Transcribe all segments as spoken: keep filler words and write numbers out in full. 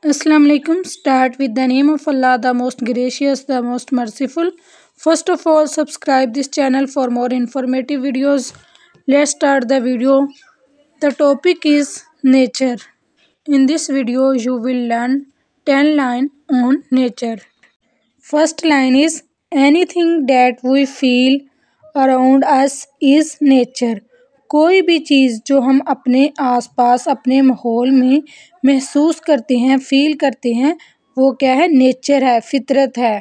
Assalamu alaikum. Start with the name of Allah, the most gracious, the most merciful. First of all, subscribe this channel for more informative videos. Let's start the video. The topic is nature. In this video, you will learn ten lines on nature. First line is anything that we feel around us is nature. कोई भी चीज़ जो हम अपने आसपास अपने माहौल में महसूस करते हैं फील करते हैं वो क्या है, नेचर है, फितरत है.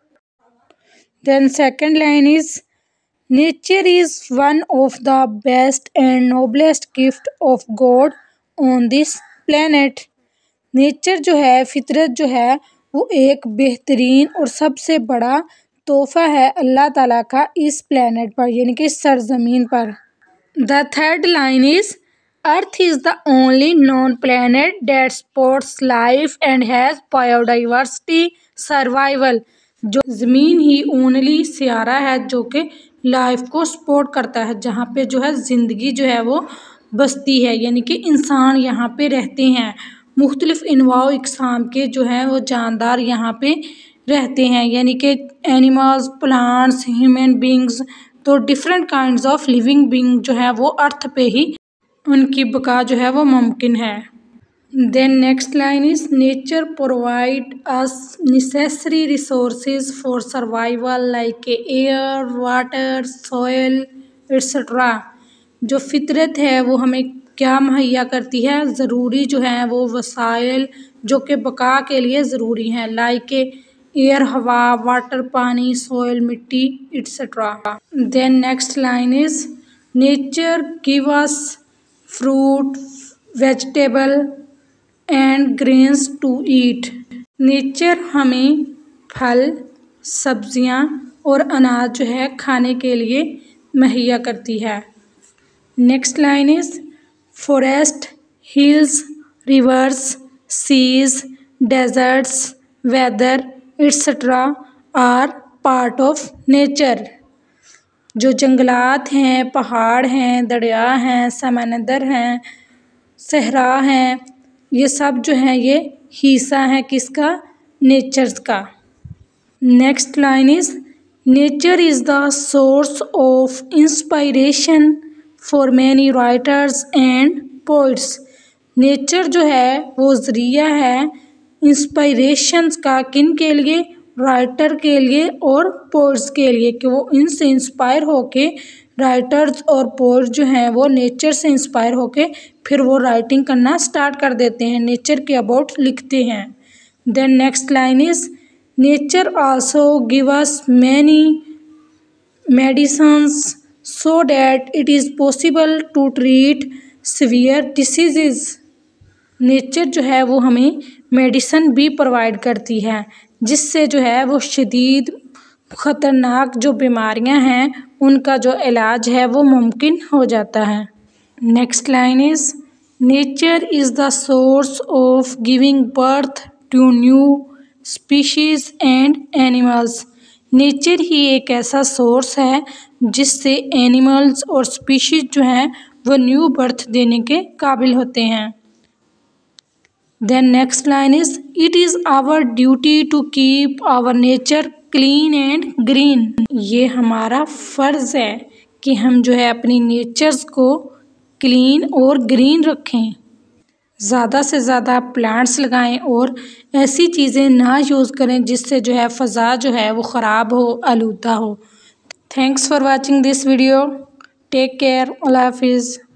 Then second line is nature is one of the best and noblest gift of God on this planet. Nature जो है, फितरत जो है, वो एक बेहतरीन और सबसे बड़ा तोहफ़ा है अल्लाह ताला का इस प्लेनेट पर, यानी कि इस सरज़मीन पर. The third line is Earth is the only known planet that supports life and has biodiversity survival. जो ज़मीन ही ओनली सियारा है जो कि लाइफ को सपोर्ट करता है, जहाँ पे जो है ज़िंदगी जो है वो बसती है, यानी कि इंसान यहाँ पे रहते हैं. मुख्तलिफ इनवाव इकसाम के जो हैं वो जानदार यहाँ पे रहते हैं, यानी कि एनिमल्स, प्लांट्स, ह्यूमन बींग्स. तो different kinds of living being जो है वो अर्थ पे ही उनकी बका जो है वो मुमकिन है. Then next line is nature provide us necessary resources for survival like air, water, soil etcetera. जो फितरत है वो हमें क्या मुहैया करती है, ज़रूरी जो है वो वसाइल जो कि बका के लिए ज़रूरी हैं, लाइक एयर हवा, वाटर पानी, सॉइल मिट्टी etcetera. Then next line is nature give us fruit, vegetable and grains to eat. Nature हमें फल, सब्जियां और अनाज जो है खाने के लिए मुहैया करती है. Next line is forest, hills, rivers, seas, deserts, weather etcetera are part of nature. जो जंगलात हैं, पहाड़ हैं, दरिया हैं, समंदर हैं, सहरा हैं, ये सब जो हैं ये हिस्सा हैं किसका, नेचर का. Next line is nature is the source of inspiration for many writers and poets. Nature जो है वो ज़रिया है इंस्पायरेशंस का, किन के लिए, राइटर के लिए और पोइट्स के लिए, कि वो इनसे इंस्पायर होके राइटर्स और पोइट जो हैं वो नेचर से इंस्पायर होके फिर वो राइटिंग करना स्टार्ट कर देते हैं, नेचर के अबाउट लिखते हैं. Then next line is nature also give us many medicines so that it is possible to treat severe disease. Nature जो है वो हमें मेडिसिन भी प्रोवाइड करती है जिससे जो है वो शदीद ख़तरनाक जो बीमारियां हैं उनका जो इलाज है वो मुमकिन हो जाता है. Next line is nature is the source of giving birth to new species and animals. Nature ही एक ऐसा सोर्स है जिससे एनिमल्स और स्पीशीज़ जो हैं वो न्यू बर्थ देने के काबिल होते हैं. Then next line is it is our duty to keep our nature clean and green. ये हमारा फ़र्ज़ है कि हम जो है अपनी नेचर्स को क्लीन और ग्रीन रखें, ज़्यादा से ज़्यादा प्लांट्स लगाएं और ऐसी चीज़ें ना यूज़ करें जिससे जो है फ़ज़ा जो है वो ख़राब हो, आलूदा हो. Thanks for watching this video. Take care. अल्लाह हाफिज़.